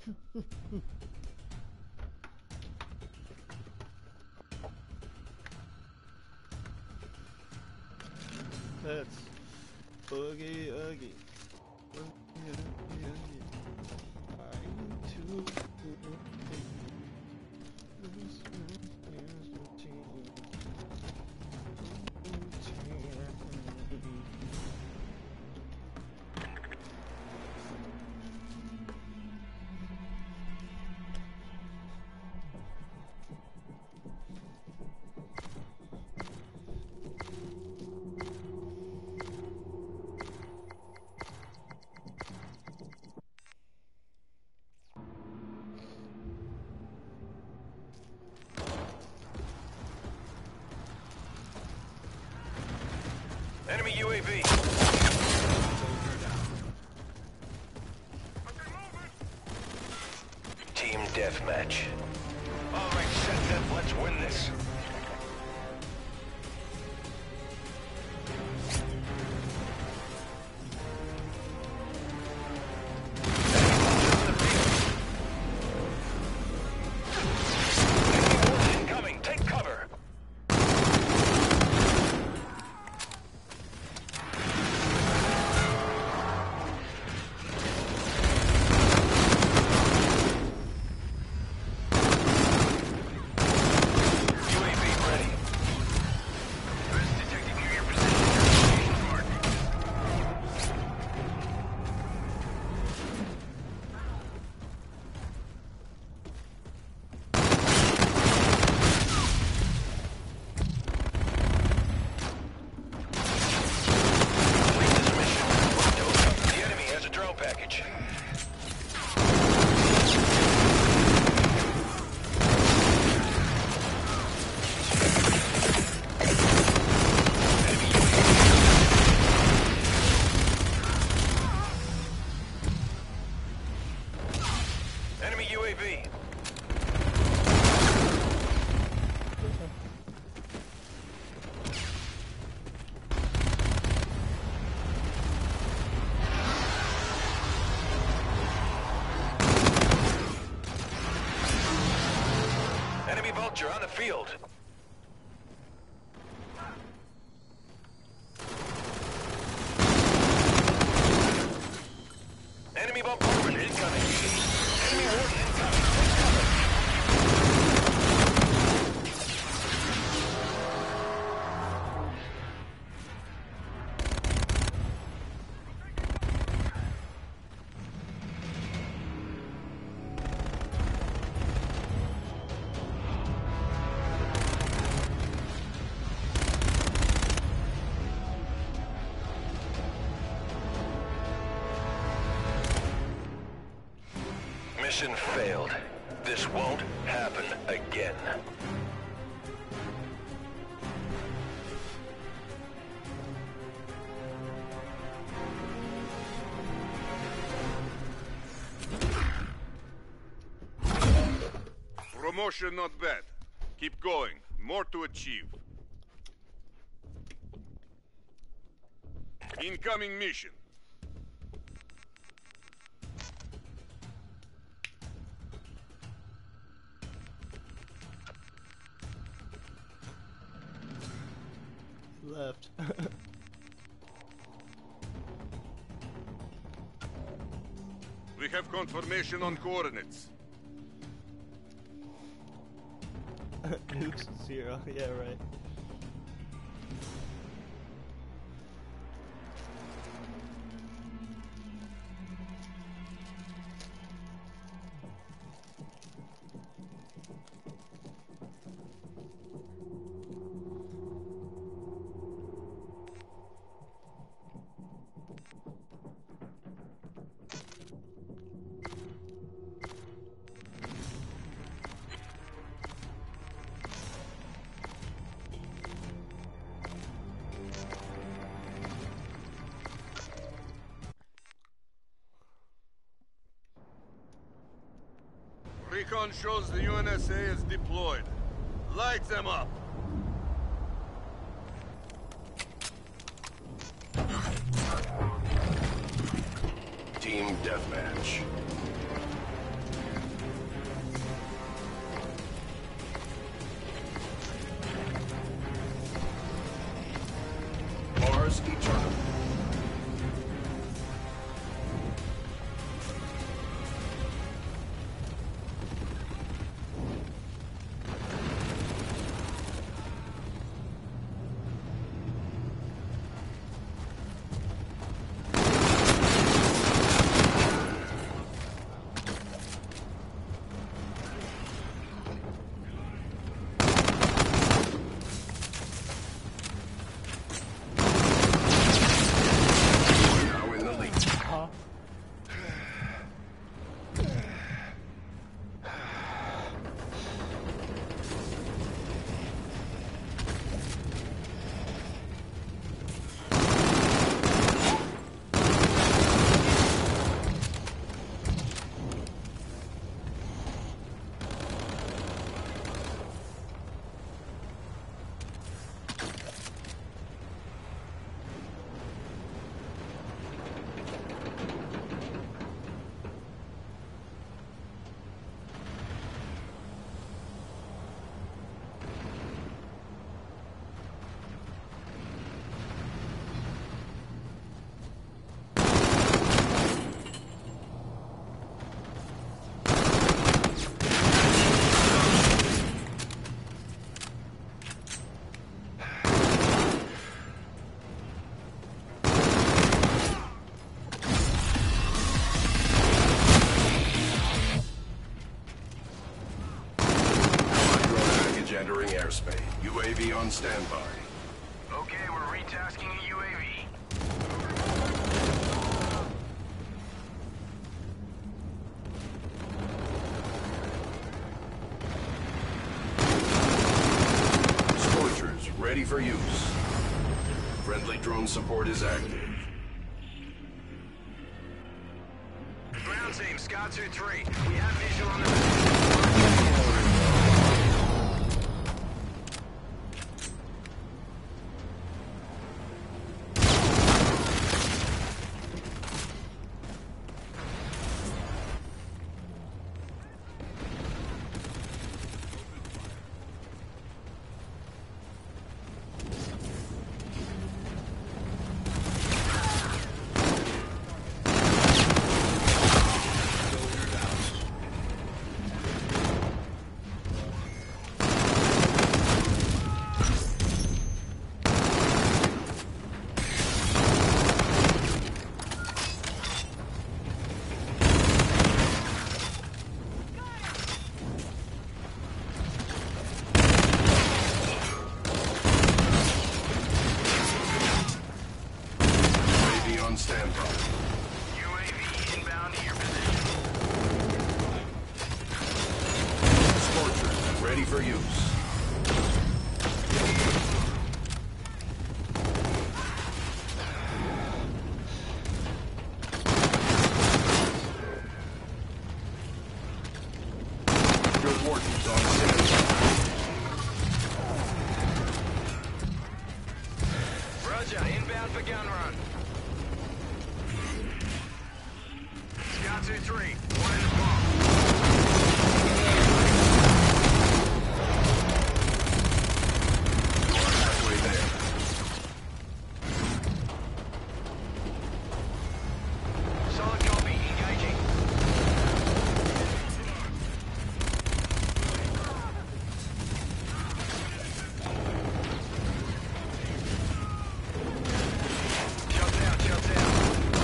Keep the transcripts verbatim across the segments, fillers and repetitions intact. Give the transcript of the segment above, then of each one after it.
That's boogie oogie. Boogie oogie oogie. I'm too boogie. This is the team. Enemy U A V. Team deathmatch. All right, set death. Let's win this. Incoming. Take cover. Vulture on the field. Enemy bomb incoming. Enemy warden incoming. Mission failed. This won't happen again. Promotion not bad. Keep going. More to achieve. Incoming mission. Left. We have confirmation on coordinates. Nukes zero. Yeah, right. Recon shows the U N S A is deployed. Light them up! Team deathmatch. yours eternally. Entering airspace. U A V on standby. Okay, we're retasking a U A V. Scorchers ready for use. Friendly drone support is active. Ground team, Scar two three. We have visual on the... On standby. U A V inbound to your position. Scorchers ready for use. Good workings on standby. Roger, inbound for gun run. Scout two three, one in the bomb. You are halfway there. Solid copy, engaging. Shots out, shots out.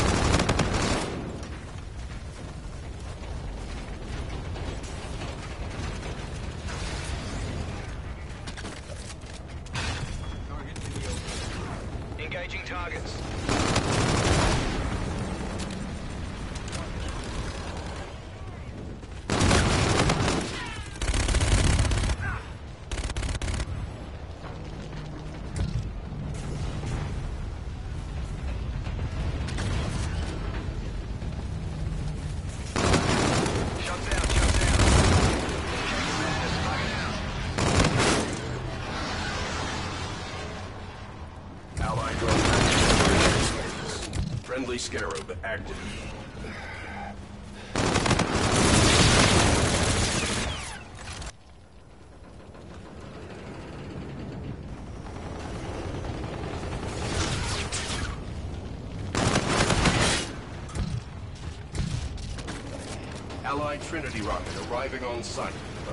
Engaging targets. Shots out, shots out. Allied drone active. Friendly Scarab active. Allied Trinity rocket arriving on site.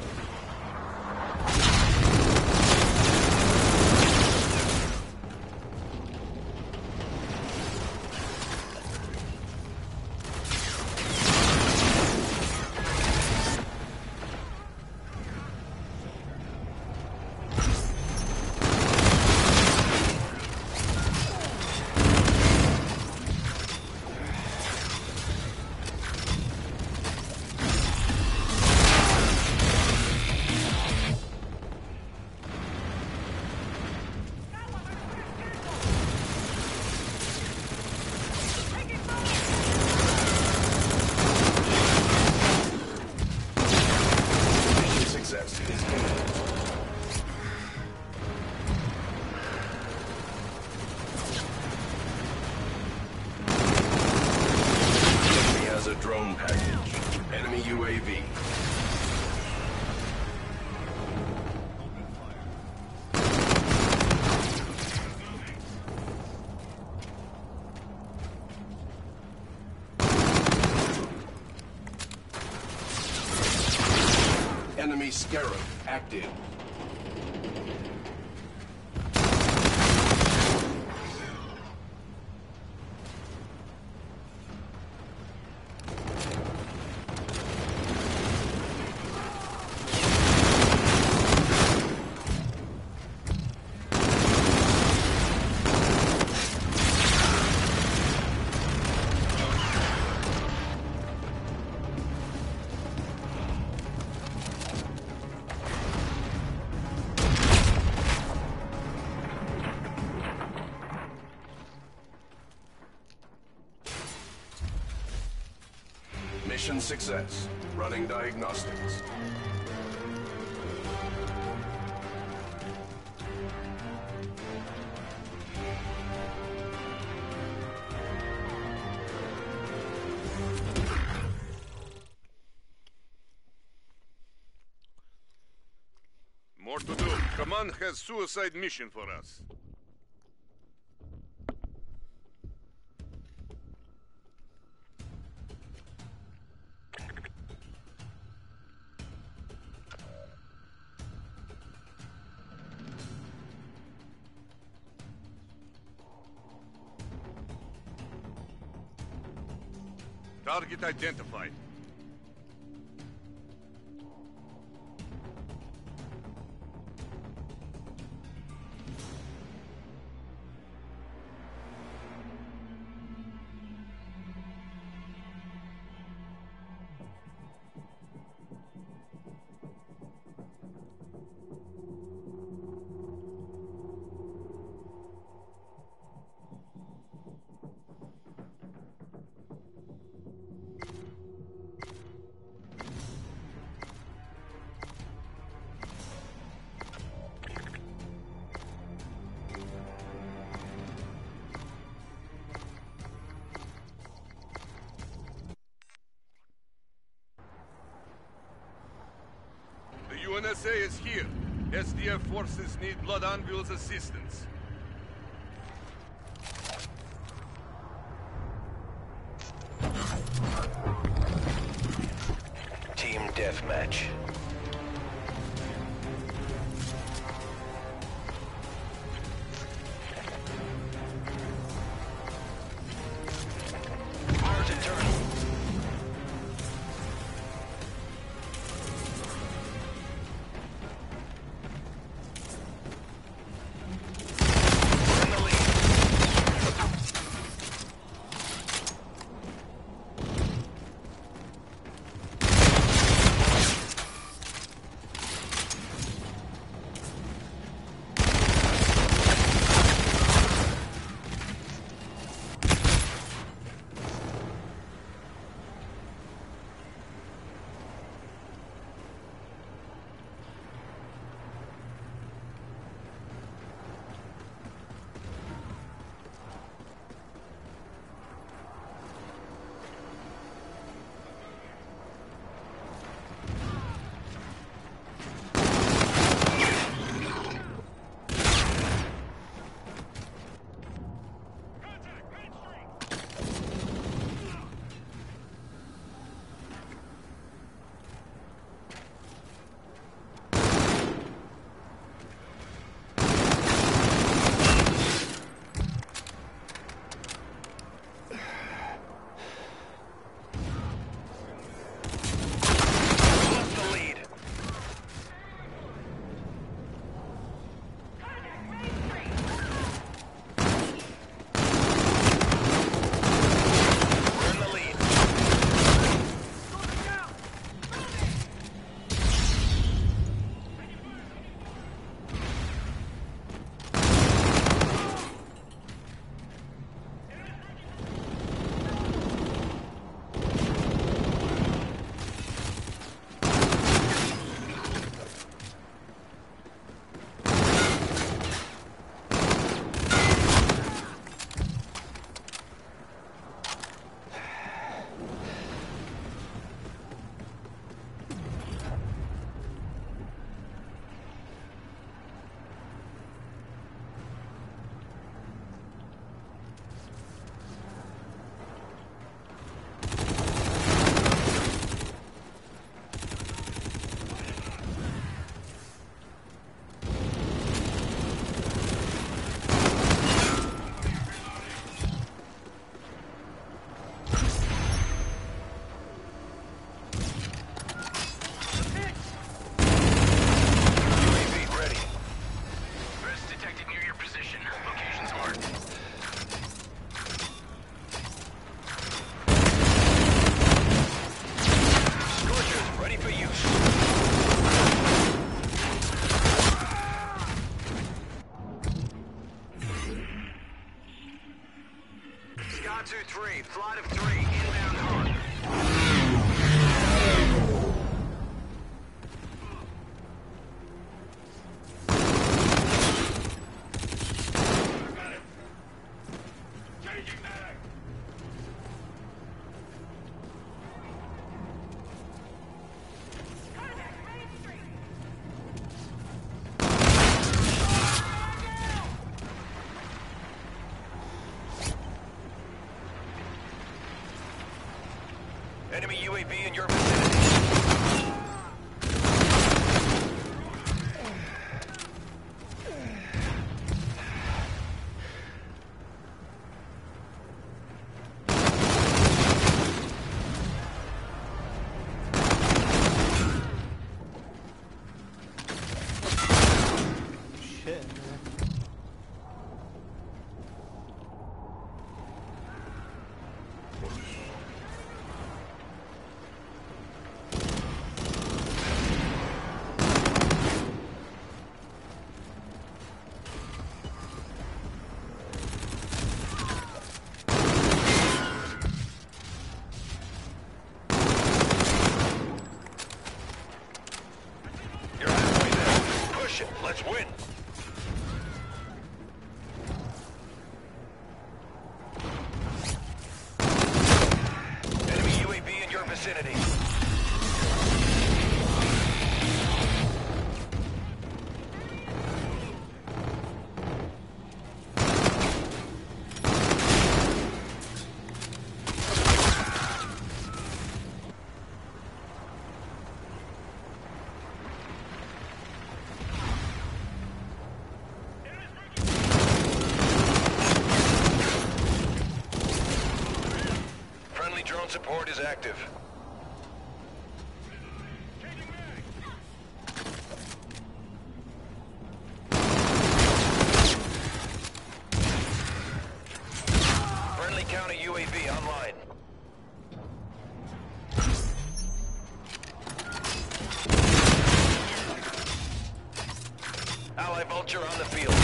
Drone package. Enemy U A V. Enemy Scarab active. Mission success. Running diagnostics. More to do. Command has suicide mission for us. Target identified. U N S A is here. S D F forces need Blood Anvil's assistance. Team deathmatch. Mars Eternal. Scar two three, flight of three, inbound hot. Enemy U A V in your vicinity. Shit, man. You're halfway there. Push it. Let's win. Enemy U A V in your vicinity. Friendly drone support is active. Friendly counter U A V online. Ally Vulture on the field.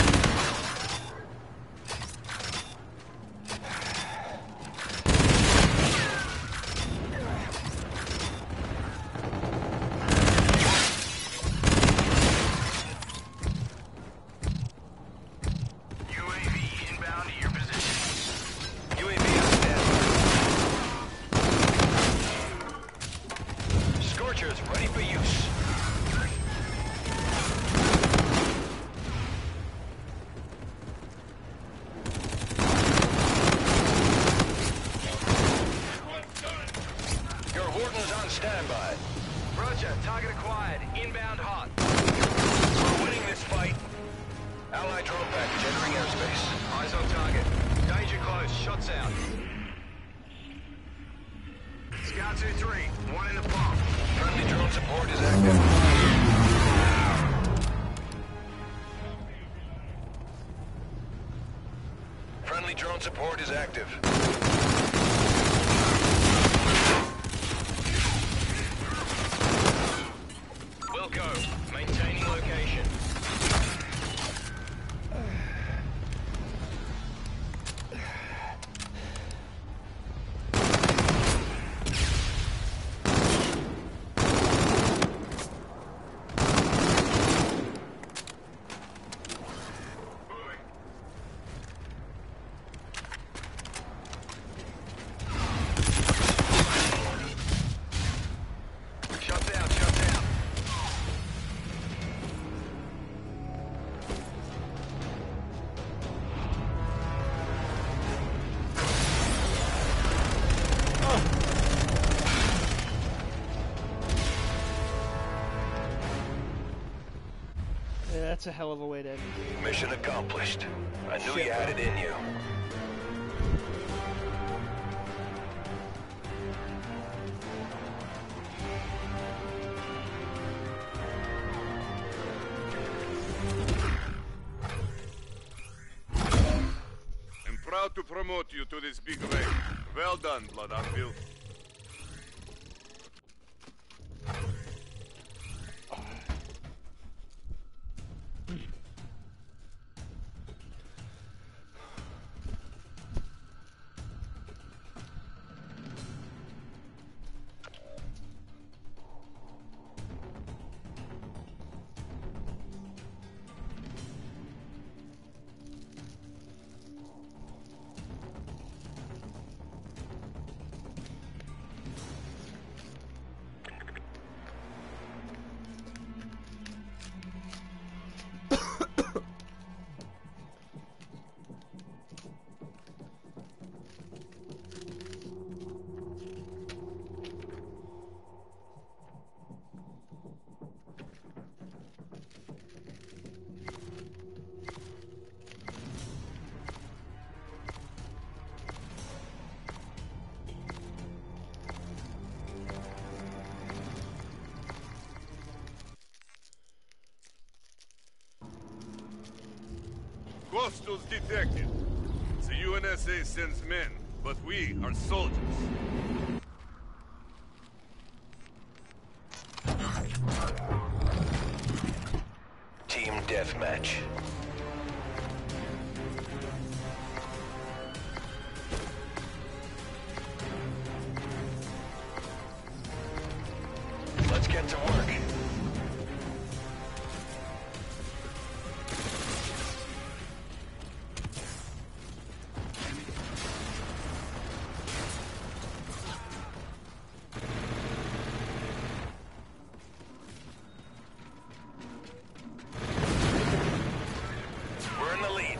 U A V inbound to your position. U A V on standby. Scorchers ready for use. Your warden's on standby. Roger, target acquired, inbound hot. We're winning this fight. Allied drone package entering airspace. Eyes on target. Danger close, shots out. Scar two three, one in the bomb. Friendly drone support is active. Friendly drone support is active. Wilco, maintaining location. Shots out, shots out. Yeah, that's a hell of a way to end the game. Mission accomplished. I knew Shit, you had it bro. in you. I'm proud to promote you to this big rank. Well done, Blood Anvil. Hostiles detected. The U N S A sends men, but we are soldiers. Team deathmatch. Let's get to work. We're in the lead.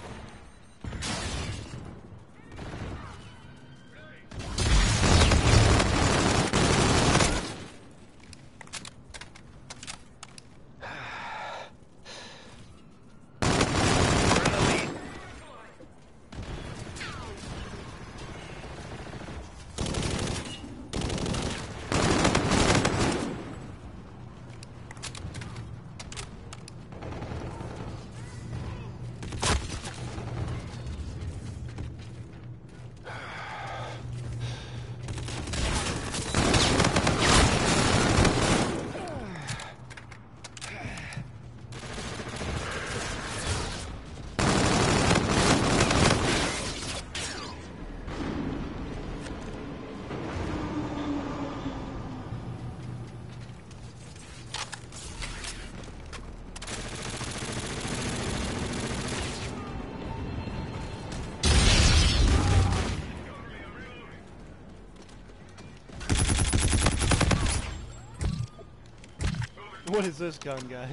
What is this gun, guys?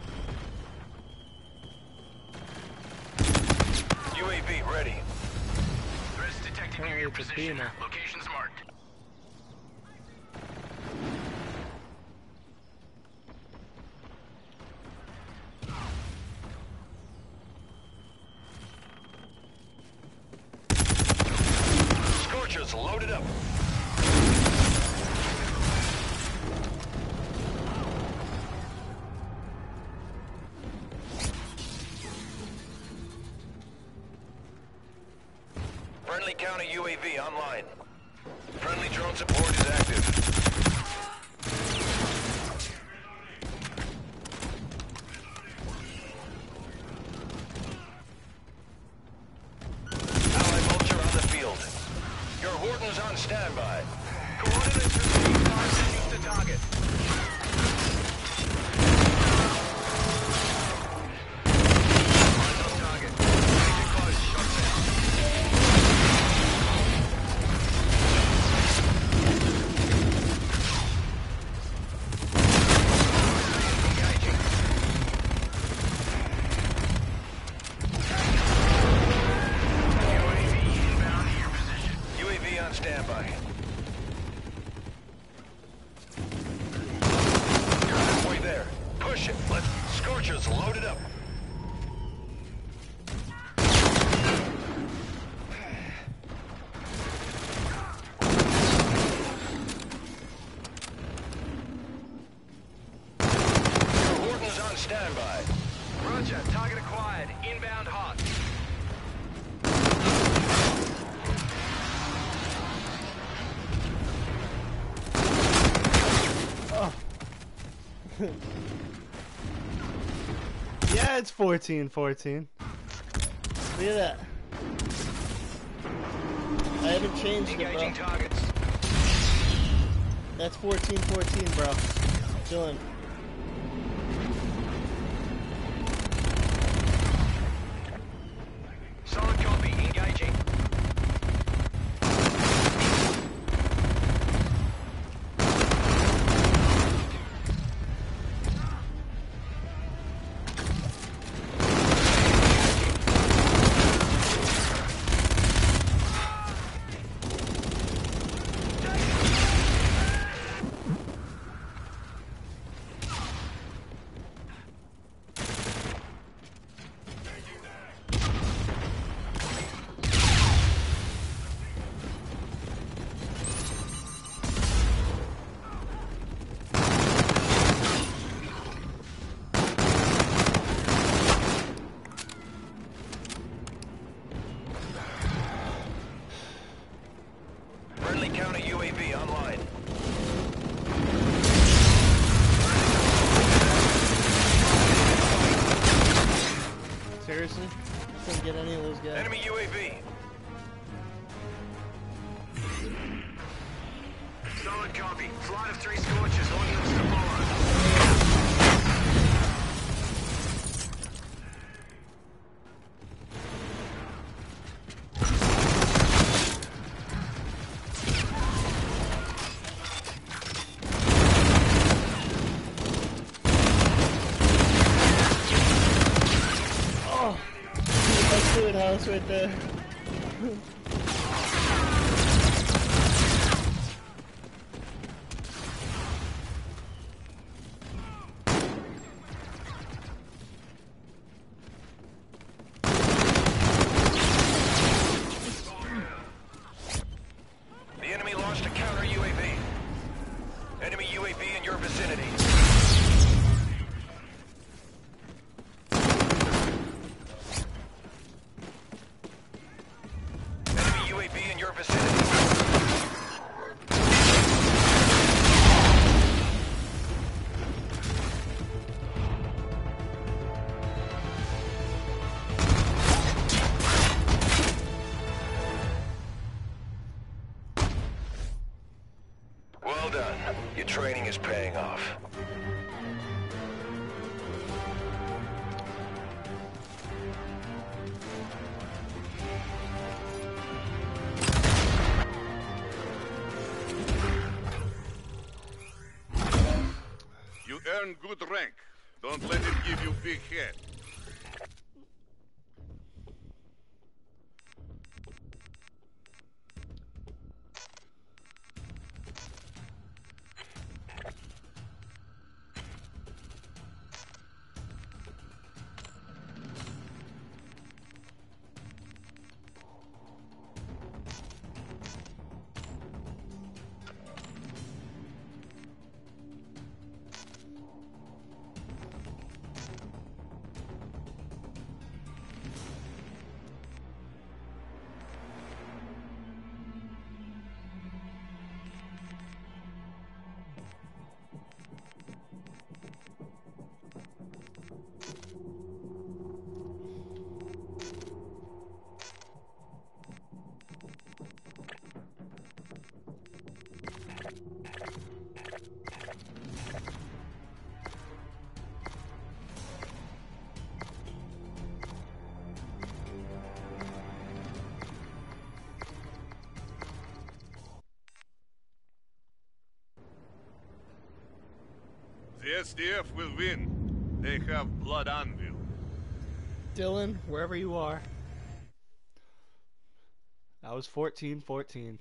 U A V ready. Threats detected near Apparently your it's a position. beamer. Locations marked. Scorchers loaded up. Friendly counter U A V online. Friendly drone support is active. Allied vulture on the field. Your warden's on standby. Coordinates received. Five seconds to target. Eyes on target. Too close. Shots out. Engaging. U A V inbound to your position. U A V on standby. You're halfway there. Push it. Let's. Scorchers loaded up. Your warden's on standby. Roger. Target acquired. Inbound hot. Yeah, it's fourteen fourteen. Look at that. I haven't changed it, Engaging bro. targets. That's fourteen fourteen, bro. Chillin'. Solid copy. Engaging. Yeah. Enemy U A V. Solid copy. Flight of three Scorchers. Ordnance to follow. Oh, that's food house right there. The enemy launched a counter U A V. Enemy U A V in your vicinity. Enemy U A V in your vicinity. Well done. Your training is paying off. You earn good rank. Don't let it give you big head. The S D F will win. They have blood anvil. Dylan, wherever you are. That was fourteen fourteen.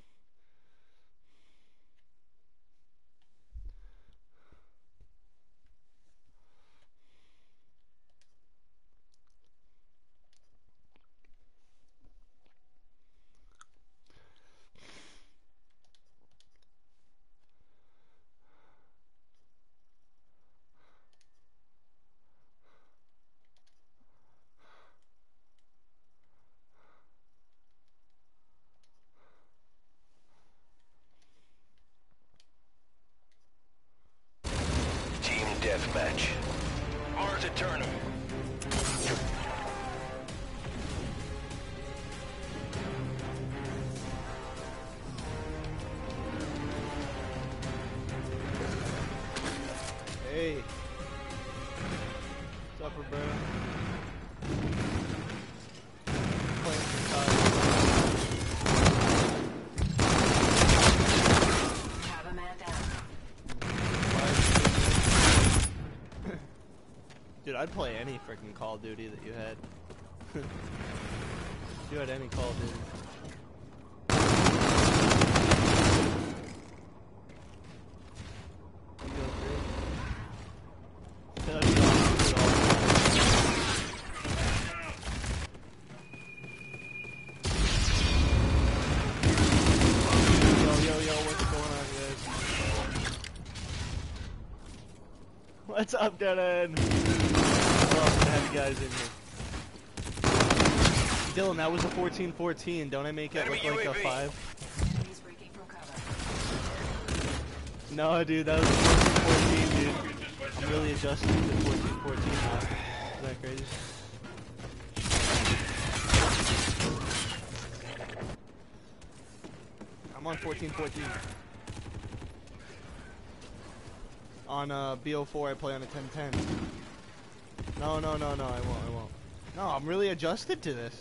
Team deathmatch. Mars Eternum. Hey. What's up, bro? Playing some cards. Have a man down. Dude, I'd play any freaking Call of Duty that you had. If you had any Call of Duty. You go through. That'd be awesome. Yo, yo, yo, what's going on, guys? What's up, Dylan? Awesome to have you guys in here. Dylan, that was a fourteen fourteen. Don't I make it look like a five? He's breaking from cover. No, dude, that was a fourteen fourteen, dude. I'm really adjusting to fourteen fourteen now. Is that crazy? I'm on fourteen fourteen. On uh, B O four, I play on a ten ten. No, no, no, no, I won't, I won't. No, I'm really adjusted to this.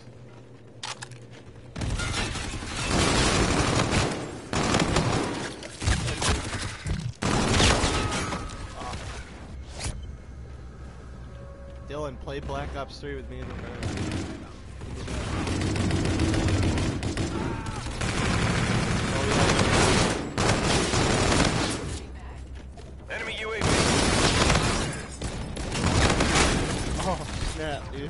Oh. Dylan, play Black Ops three with me in the car. Enemy U A V. Oh, snap, dude.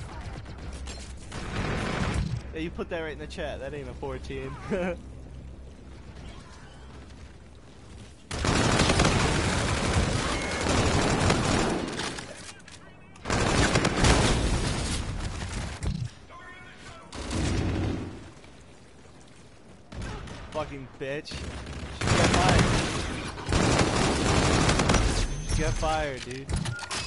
Yeah, you put that right in the chat. That ain't a fourteen. Fucking bitch. She got fired. She got fired, dude.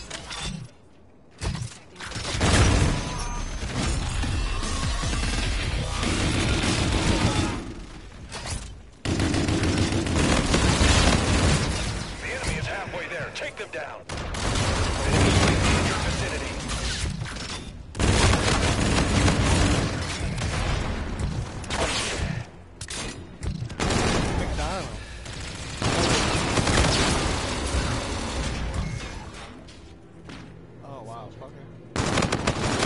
The enemy is halfway there. Take them down. Enemy U A V in your vicinity. McDonald. Oh wow, fucker.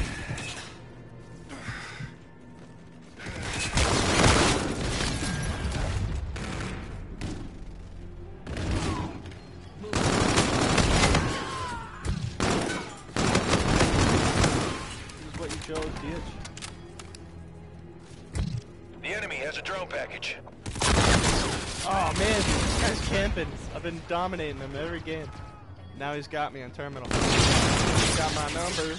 This is what you chose, bitch. The enemy has a drone package. Oh man, this guy's camping. I've been dominating him every game. Now he's got me on terminal. He's got my number.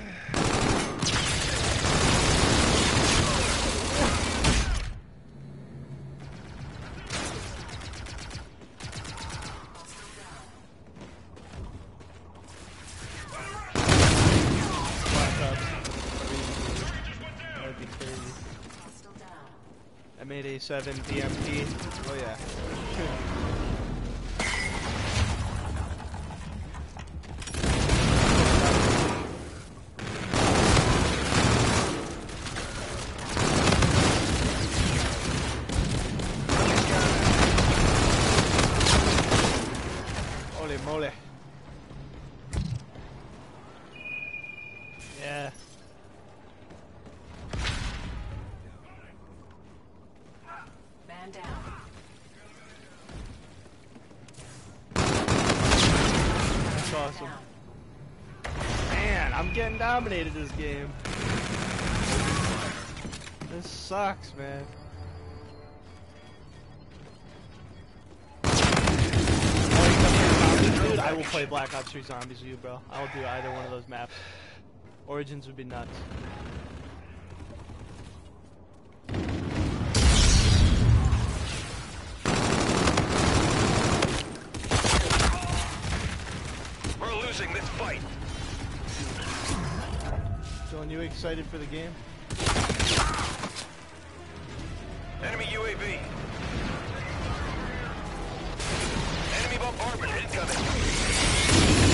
That'd be crazy. I made a seven D M P. Oh yeah. Holy moly. Yeah. Man down. That's awesome. Man, I'm getting dominated this game. This sucks, man. Dude, I will play Black Ops three Zombies with you, bro. I'll do either one of those maps. Origins would be nuts. We're losing this fight. Dylan, you excited for the game? Enemy U A V. Enemy bombardment incoming.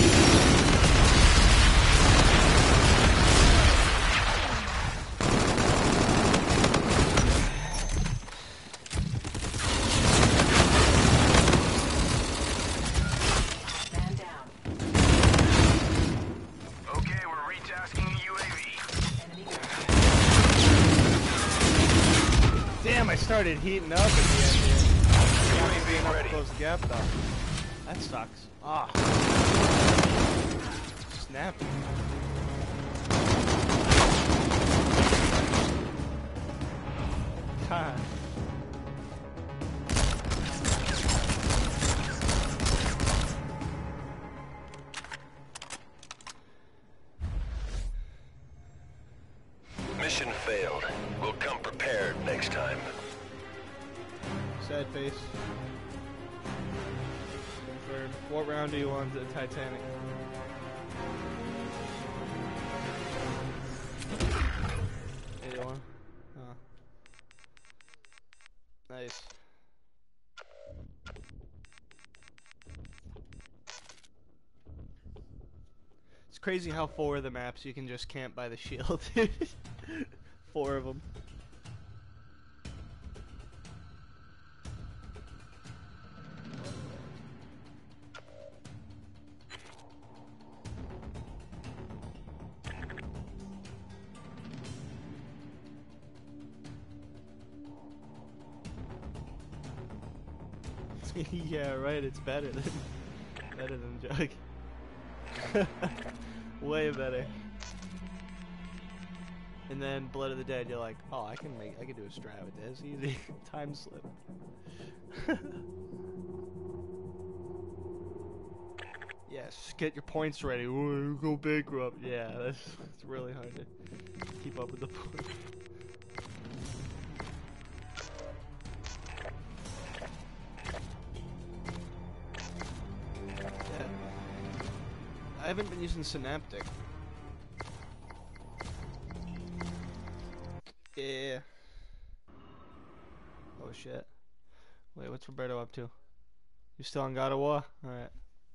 Man down. Okay, we're retasking a U A V. Enemy Damn, I started heating up at the end here. U A V Enough to ready. close the gap though. That sucks. Ah. Snap. God. Mission failed. We'll come prepared next time. Sad face. Confirmed. What round do you want to the Titanic? eighty-one. Oh. Nice. It's crazy how four of the maps you can just camp by the shield. Four of them. Yeah, right. It's better than better than Jug. Way better. And then Blood of the Dead, you're like, oh, I can make, I can do a strat with this, easy. Time slip. Yes, get your points ready. Ooh, go bankrupt. Yeah, that's it's really hard to keep up with the points. Yeah. I haven't been using Synaptic. Yeah. Oh shit. Wait, what's Roberto up to? You still on God of War? Alright.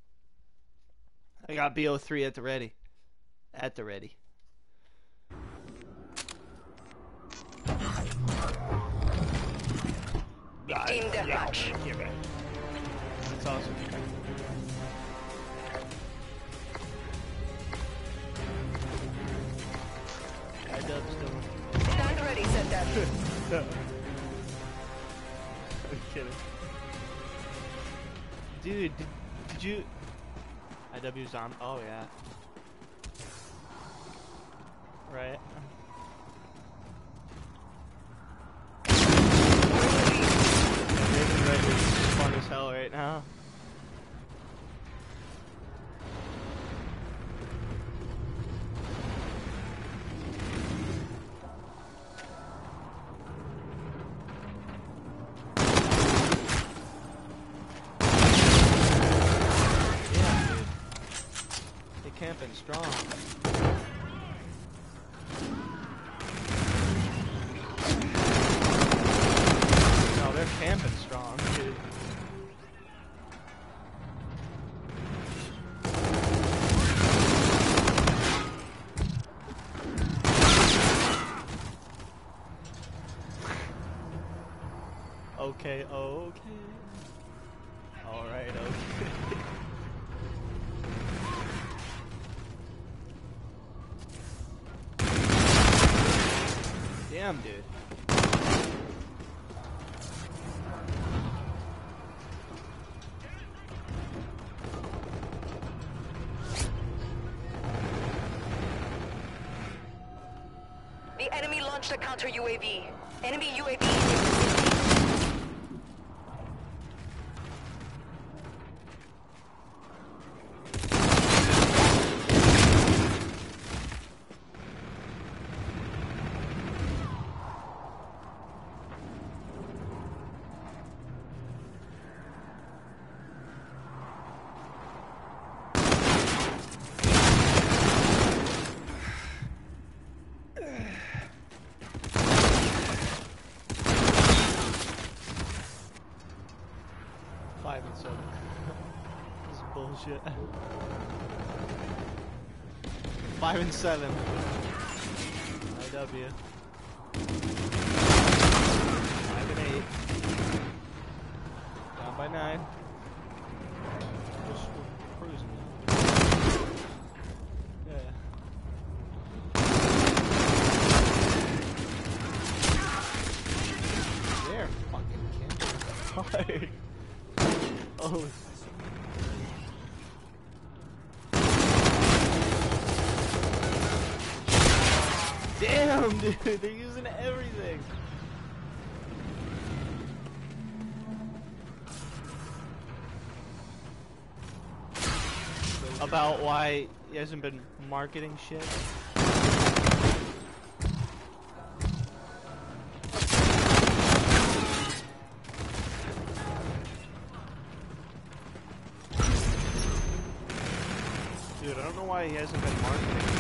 I got B O three at the ready. At the ready. In the hatch. That's awesome. I dub still. Stand ready, Sender. No. I'm kidding. Dude, did, did you... I W zombie. Oh, yeah. Right. Red is fun as hell right now. Camping strong. No, they're camping strong, dude. Okay, okay. Alright, okay. Damn, dude. The enemy launched a counter U A V. Enemy U A V is Five and seven. This is bullshit. Five and seven. I W. Five and eight. Down by nine. Just cruising. Yeah. They're fucking camping hard. Oh. Damn, dude, they're using everything. About why he hasn't been marketing shit. Dude, I don't know why he hasn't been marketing.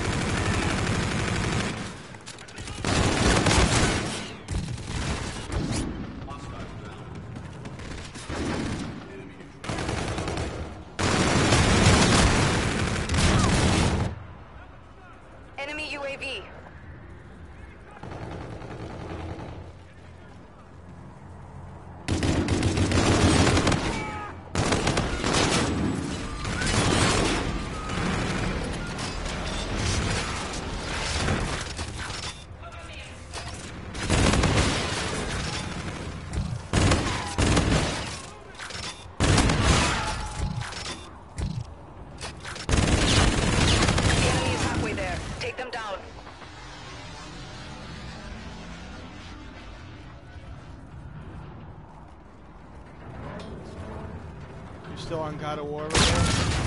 You're still on God of War right now?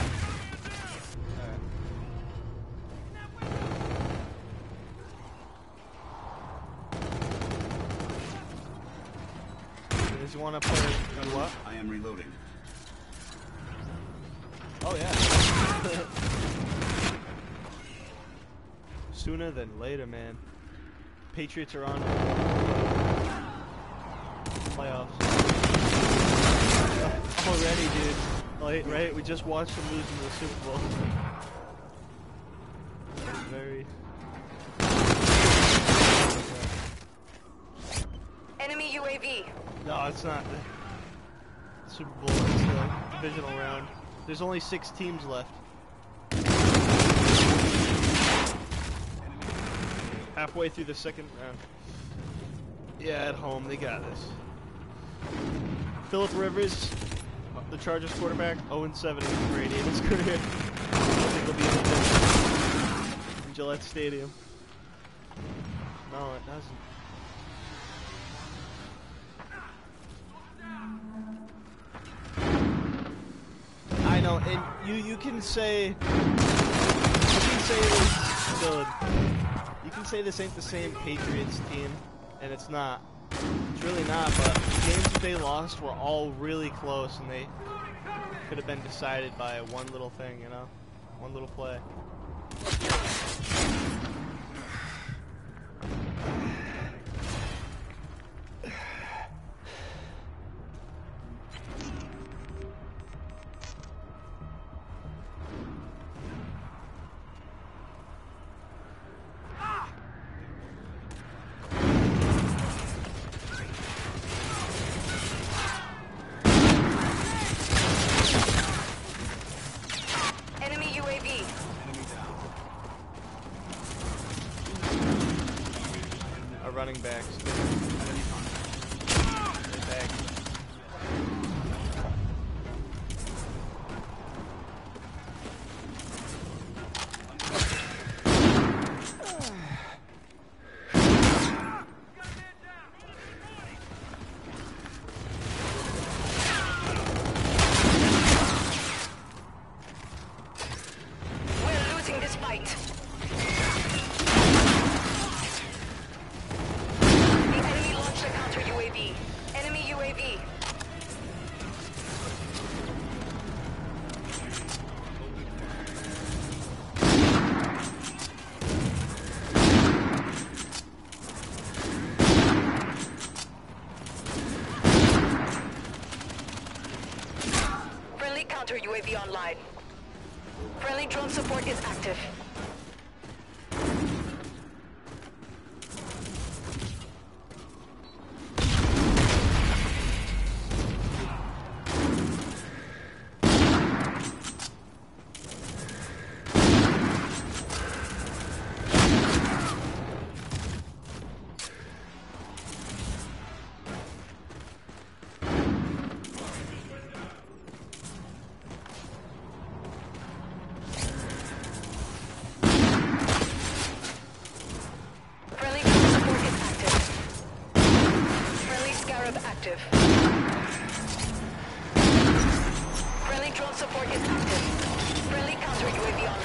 Alright. Does you want to play you what? I am reloading. Oh yeah. Sooner than later, man. Patriots are on playoffs. Already, dude. Like, right? We just watched them lose in the Super Bowl. Very. Enemy U A V. No, it's not the Super Bowl. It's the divisional round. There's only six teams left. Halfway through the second round. Yeah, at home, they got this. Phillip Rivers, the Chargers quarterback, oh and seven against Brady in his career. I don't think he'll be in the in Gillette Stadium. No, it doesn't. I know, and you you can say you can say this, Dylan, you can say this ain't the same Patriots team, and it's not. It's really not, but the games that they lost were all really close, and they could have been decided by one little thing, you know? One little play. Running backs. Back. We're losing this fight. Enemy U A V. Friendly counter U A V online. Friendly drone support is active. Active. Friendly drone support is active. Friendly counter U A V on.